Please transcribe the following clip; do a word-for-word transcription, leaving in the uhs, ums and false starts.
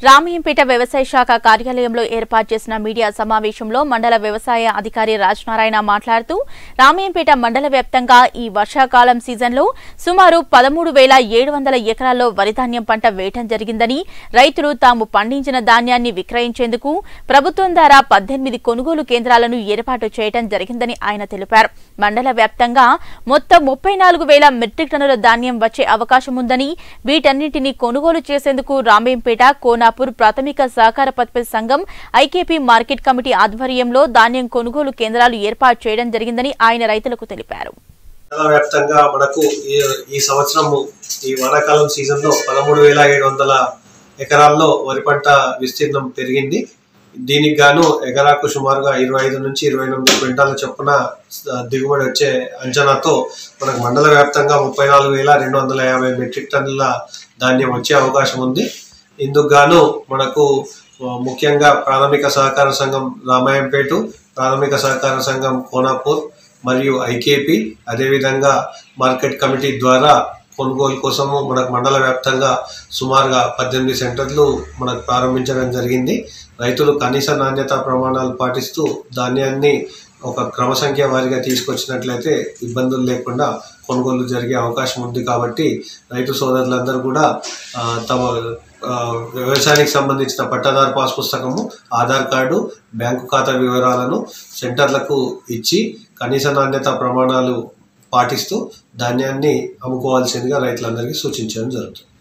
రామయ్యంపేట వ్యవసాయ శాఖ కార్యాలయంలో ఏర్పాటు చేసిన మీడియా సమావేశంలో మండల వ్యవసాయ అధికారి రాజనారాయణ మాట్లాడుతూ రామయ్యంపేట మండల వ్యాప్తంగా ఈ వర్షాకాలం సీజన్లో సుమారు పదమూడు వేల ఏడు వందల ఎకరాల్లో వరిధాన్యం పంట వేయటం జరిగిందని, రైతులు తాము పండించిన ధాన్యాన్ని విక్రయించేందుకు ప్రభుత్వం ద్వారా పద్దెనిమిది కొనుగోలు కేంద్రాలను ఏర్పాటు చేయడం జరిగిందని ఆయన తెలిపారు. మండల వ్యాప్తంగా మొత్తం ముప్పై నాలుగు వేల మెట్రిక్ టన్నుల ధాన్యం వచ్చే అవకాశం ఉందని, వీటన్నింటినీ కొనుగోలు చేసేందుకు రామయ్యంపేట కోనా ప్రాథమిక సహకార పత్పతి సంఘం ఐకేపీ మార్కెట్ కమిటీ ఆధ్వర్యంలో ధాన్యం కొనుగోలు కేంద్రాలు ఏర్పాటు చేయడం జరిగిందని ఆయన రైతులకు తెలిపారు. వ్యాప్తంగా మనకు ఈ సంవత్సరం ఈ వానాకాలం సీజన్ లో పదమూడు వేల ఏడు వందల ఎకరాల్లో వరి పంట విస్తీర్ణం పెరిగింది. దీనికి గాను ఎకరాకు సుమారుగా ఇరవై ఐదు నుంచి ఇరవై ఎనిమిది క్వింటాల చొప్పున దిగుబడి వచ్చే అంచనాతో మనకు మండల వ్యాప్తంగా ముప్పై నాలుగు వేల రెండు వందల యాభై మెట్రిక్ టన్నుల ధాన్యం వచ్చే అవకాశం ఉంది. ఇందుకు గాను మనకు ముఖ్యంగా ప్రాథమిక సహకార సంఘం రామాయంపేట, ప్రాథమిక సహకార సంఘం కోనాపూర్ మరియు ఐకేపీ, అదేవిధంగా మార్కెట్ కమిటీ ద్వారా కొనుగోలు కోసము మనకు మండల వ్యాప్తంగా సుమారుగా పద్దెనిమిది సెంటర్లు మనకు ప్రారంభించడం జరిగింది. రైతులు కనీస నాణ్యత ప్రమాణాలు పాటిస్తూ ధాన్యాన్ని ఒక క్రమసంఖ్య వారీగా తీసుకొచ్చినట్లయితే ఇబ్బందులు లేకుండా కొనుగోలు జరిగే అవకాశం ఉంది. కాబట్టి రైతు సోదరులందరూ కూడా తమ వ్యవసాయానికి సంబంధించిన పట్టాదారు పాస్ పుస్తకము, ఆధార్ కార్డు, బ్యాంకు ఖాతా వివరాలను సెంటర్లకు ఇచ్చి కనీస నాణ్యత ప్రమాణాలు పాటిస్తూ ధాన్యాన్ని అమ్ముకోవాల్సిందిగా రైతులందరికీ సూచించడం జరుగుతుంది.